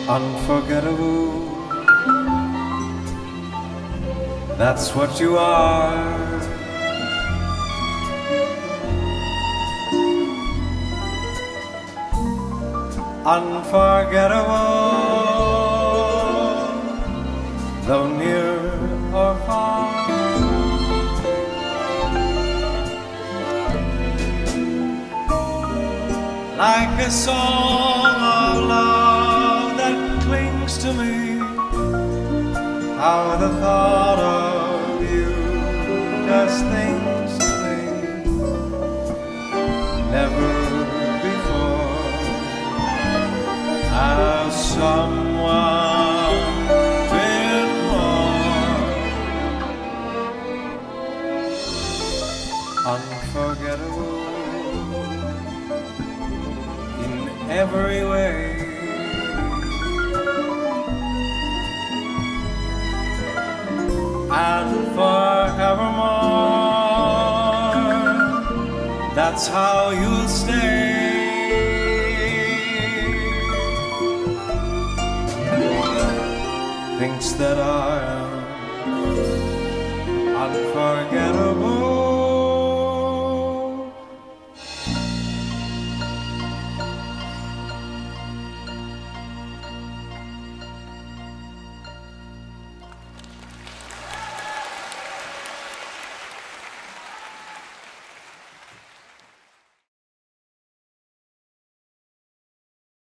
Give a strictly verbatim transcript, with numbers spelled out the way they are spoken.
Unforgettable, that's what you are. Unforgettable, though near or far. Like a song of love that clings to me, how the thought of you does things to me. Never before has someone been more unforgettable in every way. And forevermore, that's how you'll stay. Things that are unforgettable